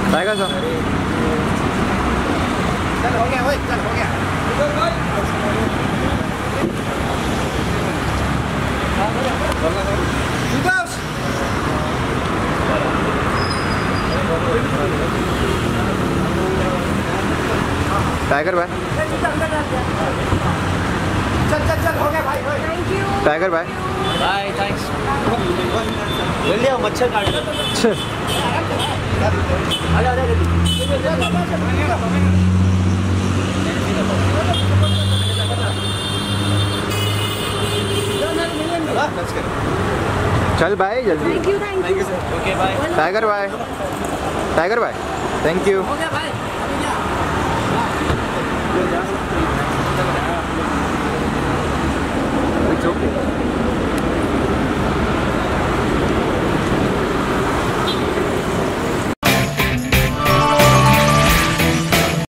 Tiger साहब चल हो गया भाई, चल हो गया। टाइगर भाई, चल चल चल हो गया भाई। Thank you. टाइगर भाई बाय, थैंक्स। जल्दी आओ, मच्छर काट लो। आजा आजा जल्दी। चल भाई जल्दी। Thank you, thank you. Okay bye. Tiger भाई, टाइगर भाई, थैंक यू। हो गया भाई, अभी जा। It's okay.